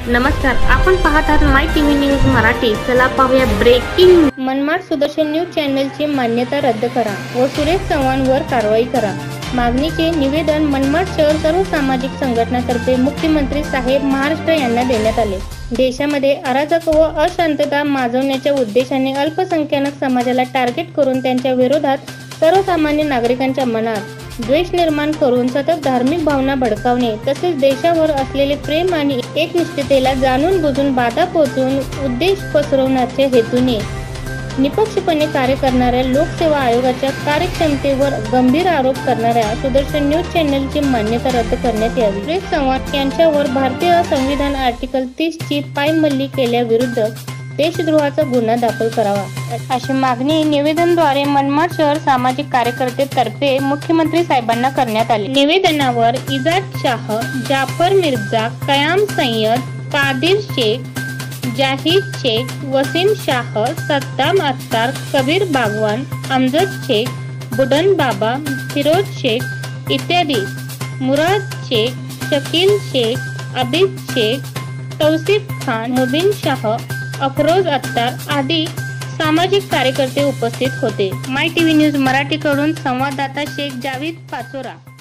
नमस्कार, आपण पाहत आहात माय टीव्ही न्यूज मराठी. चला पाहूया ब्रेकिंग. मनमाड सुदर्शन न्यूज चॅनलची मान्यता रद्द करा व सुरेश चव्हाणवर कारवाई करा. मागणीचे निवेदन मनमाड शहर सर्व सामाजिक संघटनांतर्फे मुख्यमंत्री साहेब महाराष्ट्र यांना देण्यात आले. देशामध्ये अराजक व अशांतता माजवण्याच्या उद्देशाने अल्पसंख्याक समाजाला टार्गेट करून त्यांच्या विरोधात सर्वसामान्य नागरिकांच्या मनात द्वेष निर्माण करून सतत धार्मिक भावना भडकावणे तसेच देशावर असलेले प्रेम आणि एकनिष्ठतेला जाणून बुजून बाधा पोहोचवून उद्देश पसरवण्याच्या हेतूने निपक्षपणे कार्य करणाऱ्या लोकसेवा आयोगाच्या कार्यक्षमतेवर गंभीर आरोप करणाऱ्या सुदर्शन न्यूज चॅनलची मान्यता रद्द करण्यात यावी. सुरेश चव्हाण यांच्यावर भारतीय संविधान आर्टिकल 30 ची पायमल्ली केल्याविरुद्ध देशद्रोहाचा गुन्हा दाखल करावा अशी मागणी निवेदनाद्वारे मनमाड शहर सामाजिक कार्यकर्ते तर्फे मुख्यमंत्री साहेबांना करण्यात आली. निवेदनावर इजाज शाह, जाफर मिर्झा, कयाम सय्यद, कादिर शेख, जाहिद शेख, वसीम शाह, सद्दाम अत्तार, कबीर बागवान, अमजद शेख, बुडन बाबा, फिरोज शेख इत्यादी, मुराद शेख, शकील शेख, अबीद शेख, तौसिफ खान, मुबीन शाह, अफरोज अत्तार आदी सामाजिक कार्यकर्ते उपस्थित होते. माय टीव्ही न्यूज मराठी कडून संवाददाता शेख जावेद पाचोरा.